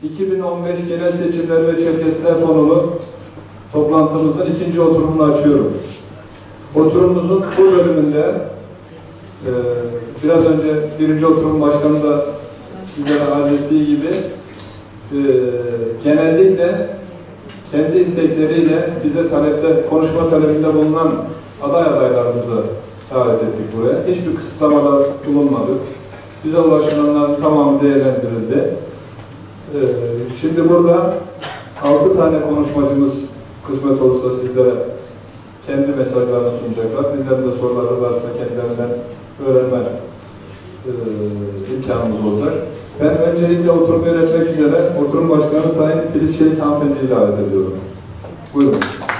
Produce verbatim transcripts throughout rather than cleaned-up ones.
iki bin on beş genel seçimler ve çerkezler konulu toplantımızın ikinci oturumunu açıyorum. Oturumumuzun bu bölümünde e, biraz önce birinci oturum başkanı da sizlere arz ettiği gibi e, genellikle kendi istekleriyle bize talepte, konuşma talebinde bulunan aday adaylarımızı davet ettik buraya. Hiçbir kısıtlamalar bulunmadı. Bize ulaşılanların tamamı değerlendirildi. Ee, şimdi burada altı tane konuşmacımız kısmet olursa sizlere kendi mesajlarını sunacaklar. Bizlerin de soruları varsa kendilerinden öğrenme e, imkanımız olacak. Ben öncelikle oturumu yönetmek üzere oturum başkanı Sayın Filiz Çelik hanımefendiyi davet ediyorum. Buyurun.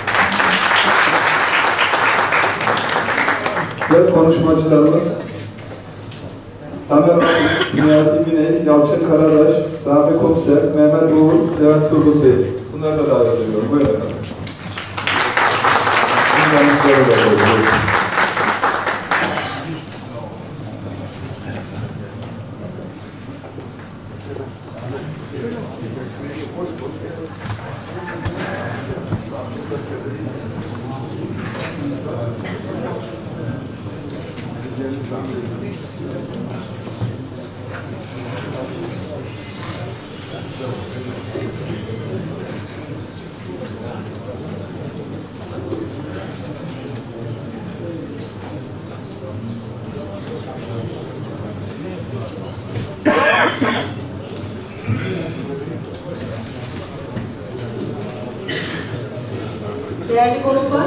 Ve konuşmacılarımız Tamer Akif, Niyazi Biney, Yalçın Karadaş, Sami Komiser, Mehmet Uğur, Levent Turgut Bey. Bunları da davet ediyorum. Buyurun efendim. Bunların soruları. Değerli konuklar,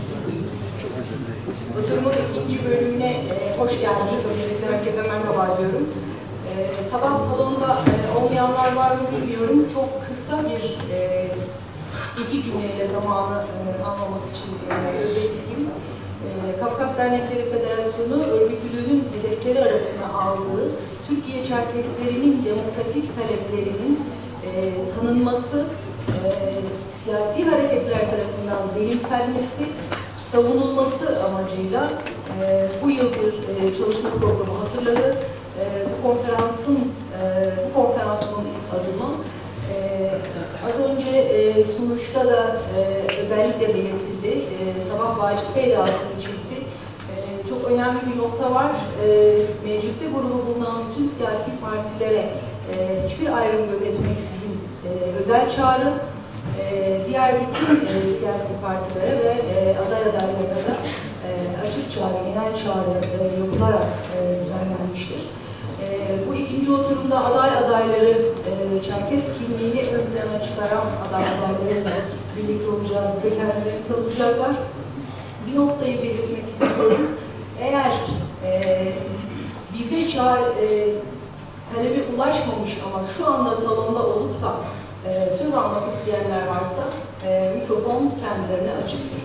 oturumun ikinci bölümüne e, hoş geldiniz. Öncelikle herkese merhaba diyorum. E, sabah salonunda e, olmayanlar var mı bilmiyorum. Çok kısa bir e, iki cümleyle zamanı e, anlamak için e, özetleyeyim. E, Kafkas Dernekleri Federasyonu örgütlülüğünün hedefleri arasına aldığı Türkiye Çerkeslerinin demokratik taleplerinin e, tanınması, e, siyasi hareketler tarafından benimsenmesi, savunulması amacıyla e, bu yıl bir e, çalışma programı hazırladı. E, bu konferansın e, bu konferansın ilk adımı e, az önce e, sunuşta da e, özellikle belirtildi. E, Sabah Vacip Bey de altını çizdi. E, çok önemli bir nokta var. E, mecliste grubu bulunan bütün siyasi partilere e, hiçbir ayrım gözetmeksizin e, özel çağrı, Ee, diğer bütün e, siyasi partilere ve e, aday adaylarına da e, açık çağrı, genel çağrı e, yapılarak e, düzenlenmiştir. E, bu ikinci oturumda aday adayları, e, Çerkes kimliğini ön plana çıkaran aday adaylarıyla birlikte olacağımızı kendilerini tanıtacaklar. Bir noktayı belirtmek istiyorum. Eğer e, bize çağrı, e, talebi ulaşmamış ama şu anda salonda olup da Ee, söz almak isteyenler varsa e, mikrofon kendilerine açıktır.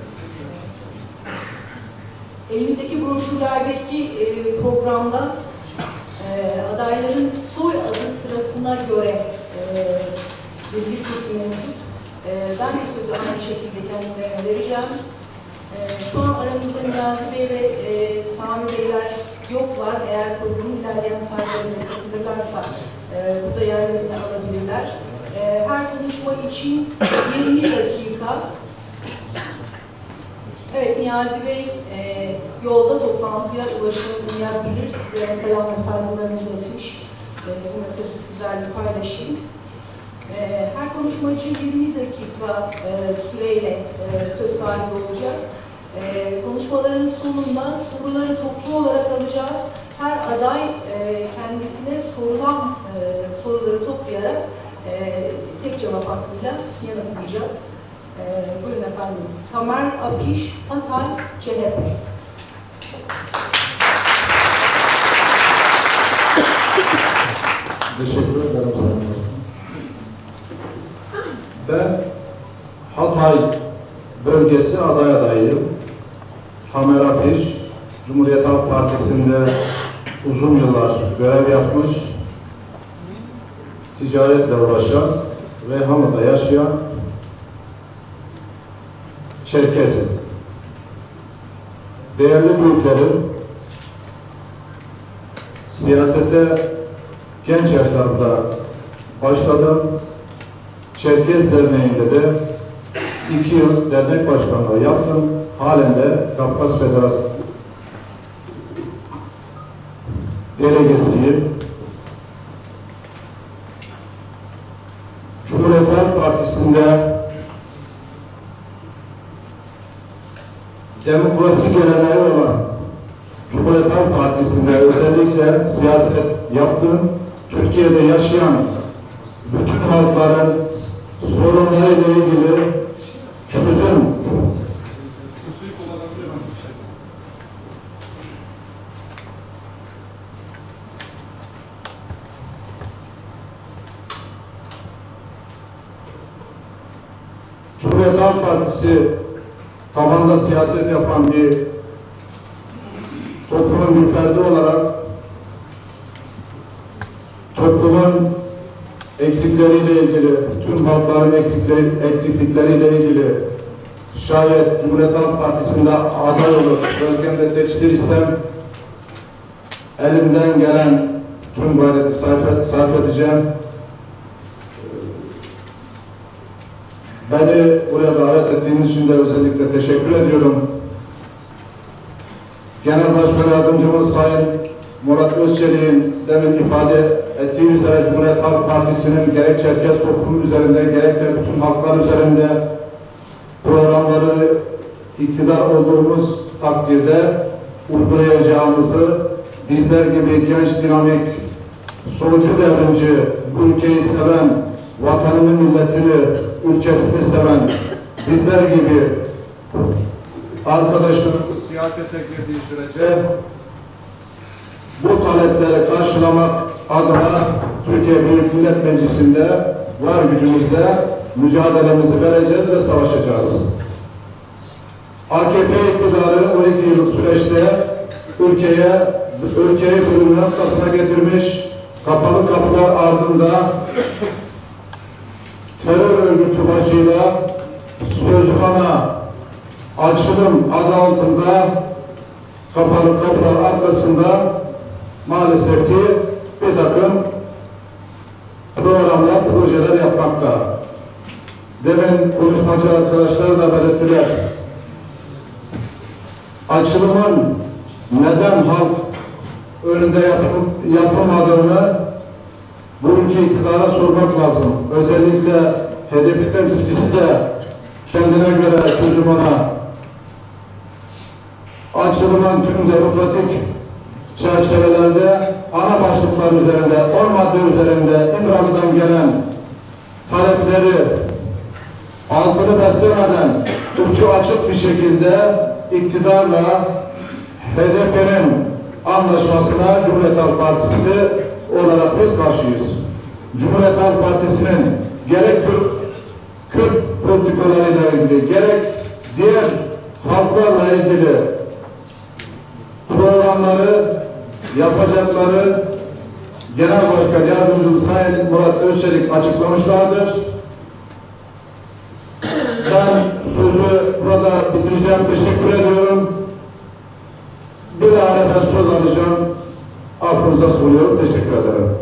Elimizdeki broşürlerdeki e, programda e, adayların soy adı sırasına göre e, bir listesi mevcut. E, ben de sözü aynı şekilde kendilerine vereceğim. E, şu an aramızda Niyazi Bey ve e, Sami Beyler yoklar. Eğer programın ilerleyen saatlerinde katılırlarsa e, burada yerlerini alabilirler. Her konuşma için yirmi dakika. Evet, Niyazi Bey e, yolda toplantıya ulaşamayabilir. Size selam ve saygılarını iletmiş. E, bu mesajı sizlerle paylaşayım. E, her konuşma için yirmi dakika e, süreyle e, söz sahibi olacak. E, konuşmaların sonunda soruları toplu olarak alacağız. Her aday e, kendisine sorulan e, soruları toplayarak Ee, tek cevap hakkıyla yanıtlayacak. Ee, buyurun efendim. Tamer Akif, Hatay, C H P. Teşekkür ederim Sayın Başkanım. Ben Hatay bölgesi aday adayıyım. Tamer Akif, Cumhuriyet Halk Partisi'nde uzun yıllar görev yapmış, ticaretle uğraşan, Reyhanlı'da yaşayan Çerkezim. Değerli büyüklerim, siyasete genç yaşlarımda başladım. Çerkez Derneği'nde de iki yıl dernek başkanlığı yaptım. Halen de Kafkas Federasyonu delegesiyim. Cumhuriyet Halk Partisi'nde demokrasi geleneği olan Cumhuriyet Halk Partisi'nde özellikle siyaset yaptım. Türkiye'de yaşayan bütün halkların sorunlarıyla ilgili çözüm Cumhuriyet Halk Partisi tabanda siyaset yapan bir toplumun bir ferdi olarak toplumun eksikleriyle ilgili, tüm halkların eksikleri, eksiklikleriyle ilgili şayet Cumhuriyet Halk Partisi'nde aday olur, bölgemde seçilirsem elimden gelen tüm gayreti sarf, sarf edeceğim. Beni buraya davet ettiğiniz için de özellikle teşekkür ediyorum. Genel Başkan Yardımcımız Sayın Murat Özçelik'in demin ifade ettiği üzere Cumhuriyet Halk Partisi'nin gerek Çerkez toplumu üzerinde gerek de bütün halklar üzerinde programları iktidar olduğumuz takdirde uygulayacağımızı, bizler gibi genç, dinamik, solcu devrimci, bu ülkeyi seven, vatanını, milletini, ülkesini seven bizler gibi arkadaşlarımız siyasete girdiği sürece bu talepleri karşılamak adına Türkiye Büyük Millet Meclisi'nde var gücümüzle mücadelemizi vereceğiz ve savaşacağız. A K P iktidarı on iki yıllık süreçte ülkeye ülkeyi bölümün noktasına getirmiş, kapalı kapılar ardında terör örgütü başıyla sözbana açılım adı altında kapalı kapılar arkasında maalesef ki bir takım programlar, projeler yapmakta. Demin konuşmacı arkadaşlar da belirttiler. Açılımın neden halk önünde yapım, yapılmadığını bu ülke iktidara sormak lazım. Özellikle H D P temsilcisi de kendine göre sözüm ona açılımın tüm demokratik çerçevelerde ana başlıklar üzerinde, on madde üzerinde İmralı'dan gelen talepleri altını beslemeden ucu açık bir şekilde iktidarla H D P'nin anlaşmasına Cumhuriyet Halk Partisi olarak biz karşıyız. Cumhuriyet Halk Partisi'nin gerek Kürt, Kürt politikalarıyla ilgili, gerek diğer halklarla ilgili programları, yapacakları Genel Başkan Yardımcımız Sayın Murat Özçelik açıklamışlardır. Ben sözü burada bitireceğim. Teşekkür ediyorum. Bilahare ben söz alacağım. Affınıza sunuyorum. Teşekkür ederim.